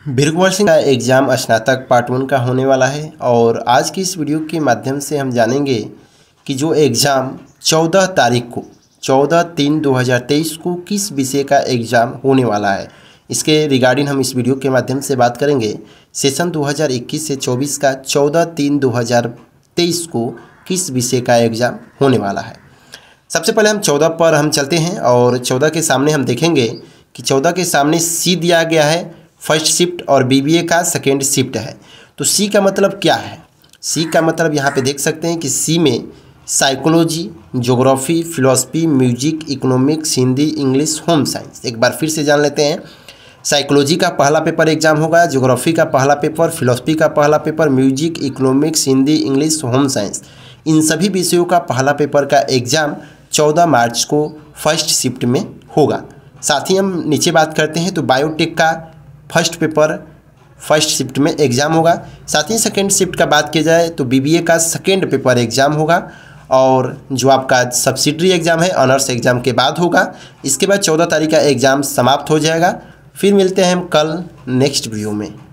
भृगुवर सिंह का एग्ज़ाम स्नातक पार्ट 1 का होने वाला है और आज की इस वीडियो के माध्यम से हम जानेंगे कि जो एग्ज़ाम 14 तारीख को 14/3/2023 को किस विषय का एग्ज़ाम होने वाला है। इसके रिगार्डिंग हम इस वीडियो के माध्यम से बात करेंगे। सेशन 2021 से 24 का 14/3/2023 को किस विषय का एग्ज़ाम होने वाला है। सबसे पहले हम 14 पर हम चलते हैं और 14 के सामने हम देखेंगे कि 14 के सामने सी दिया गया है, फर्स्ट शिफ्ट और बीबीए का सेकेंड शिफ्ट है। तो सी का मतलब क्या है? सी का मतलब यहाँ पे देख सकते हैं कि सी में psychology, geography, philosophy, music, economics, Hindi, English, home science. एक बार फिर से जान लेते हैं। साइकोलॉजी का पहला पेपर एग्जाम होगा, ज्योग्राफी का पहला पेपर, फिलॉसफी का पहला paper, music, economics, Hindi, English, home science, इन सभी विषयों का पहला पेपर का एग्ज़ाम 14 मार्च को फर्स्ट शिफ्ट में होगा। साथ ही हम नीचे बात करते हैं तो बायोटेक का फर्स्ट पेपर फर्स्ट शिफ्ट में एग्ज़ाम होगा। साथ ही सेकेंड शिफ्ट का बात की जाए तो बीबीए का सेकेंड पेपर एग्ज़ाम होगा और जो आपका सब्सिडरी एग्ज़ाम है ऑनर्स एग्ज़ाम के बाद होगा। इसके बाद 14 तारीख का एग्ज़ाम समाप्त हो जाएगा। फिर मिलते हैं हम कल नेक्स्ट वीडियो में।